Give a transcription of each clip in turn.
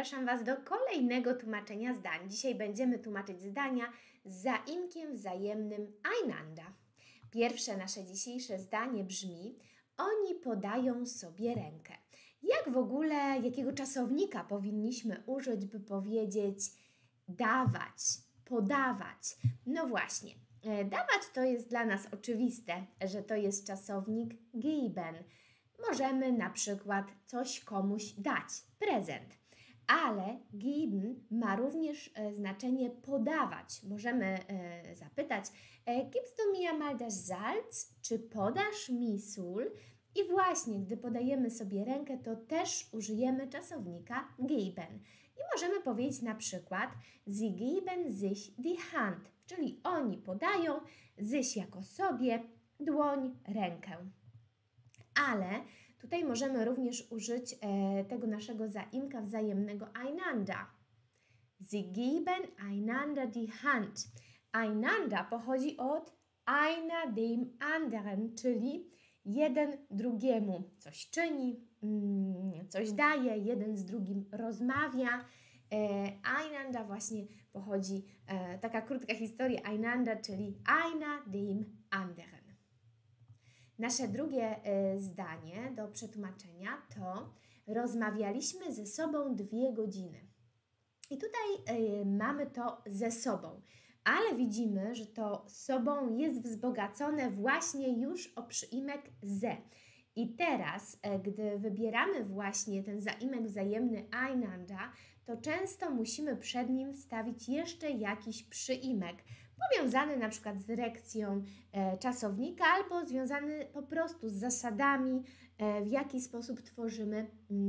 zapraszam Was do kolejnego tłumaczenia zdań. Dzisiaj będziemy tłumaczyć zdania z zaimkiem wzajemnym einander. Pierwsze nasze dzisiejsze zdanie brzmi: oni podają sobie rękę. Jak w ogóle, jakiego czasownika powinniśmy użyć, by powiedzieć dawać, podawać? No właśnie, dawać to jest dla nas oczywiste, że to jest czasownik geben. Możemy na przykład coś komuś dać, prezent. Ale geben ma również znaczenie podawać. Możemy zapytać: gibst du mir mal das Salz? Czy podasz mi sól? I właśnie, gdy podajemy sobie rękę, to też użyjemy czasownika geben. I możemy powiedzieć na przykład: sie geben sich die Hand, czyli oni podają sich jako sobie, dłoń, rękę. Ale tutaj możemy również użyć tego naszego zaimka wzajemnego einander. Sie geben einander die Hand. Einander pochodzi od einer dem anderen, czyli jeden drugiemu coś czyni, coś daje, jeden z drugim rozmawia. Einander właśnie pochodzi, taka krótka historia einander, czyli einer dem anderen. Nasze drugie zdanie do przetłumaczenia to: rozmawialiśmy ze sobą 2 godziny. I tutaj mamy to ze sobą, ale widzimy, że to sobą jest wzbogacone właśnie już o przyimek ze. I teraz, gdy wybieramy właśnie ten zaimek wzajemny einander, to często musimy przed nim wstawić jeszcze jakiś przyimek, powiązany na przykład z dyrekcją czasownika albo związany po prostu z zasadami, w jaki sposób tworzymy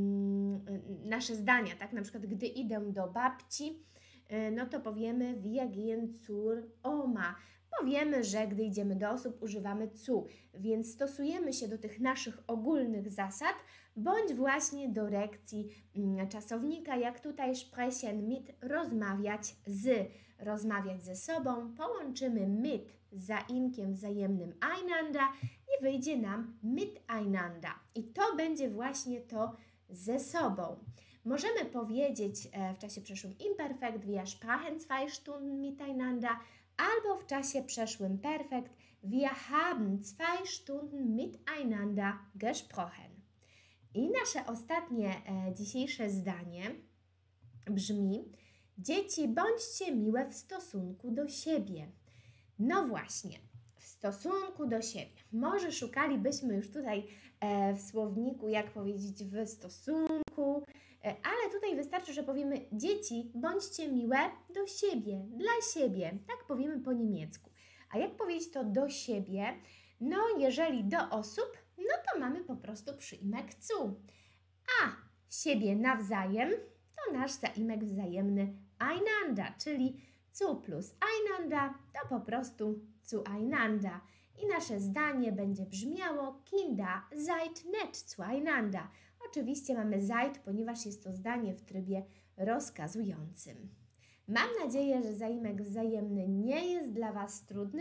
nasze zdania. Tak? Na przykład, gdy idę do babci, no to powiemy wir gehen zur Oma. Powiemy, że gdy idziemy do osób, używamy zu, więc stosujemy się do tych naszych ogólnych zasad, bądź właśnie do rekcji czasownika, jak tutaj sprechen mit, rozmawiać z, rozmawiać ze sobą, połączymy mit z zaimkiem wzajemnym einander i wyjdzie nam miteinander. I to będzie właśnie to ze sobą. Możemy powiedzieć w czasie przeszłym imperfekt: wir sprachen 2 Stunden miteinander, albo w czasie przeszłym perfekt: wir haben 2 Stunden miteinander gesprochen. I nasze ostatnie dzisiejsze zdanie brzmi: dzieci, bądźcie miłe w stosunku do siebie. No właśnie, w stosunku do siebie. Może szukalibyśmy już tutaj w słowniku, jak powiedzieć w stosunku, ale tutaj wystarczy, że powiemy: dzieci, bądźcie miłe do siebie, dla siebie. Tak powiemy po niemiecku. A jak powiedzieć to do siebie? No, jeżeli do osób, no to mamy po prostu przyimek zu. A siebie nawzajem to nasz zaimek wzajemny einander, czyli zu plus einander to po prostu zueinander. I nasze zdanie będzie brzmiało: Kinder, seid nett zueinander. Oczywiście mamy seid, ponieważ jest to zdanie w trybie rozkazującym. Mam nadzieję, że zaimek wzajemny nie jest dla Was trudny.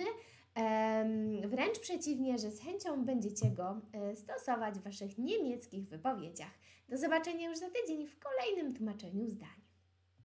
Wręcz przeciwnie, że z chęcią będziecie go stosować w Waszych niemieckich wypowiedziach. Do zobaczenia już za tydzień w kolejnym tłumaczeniu zdań.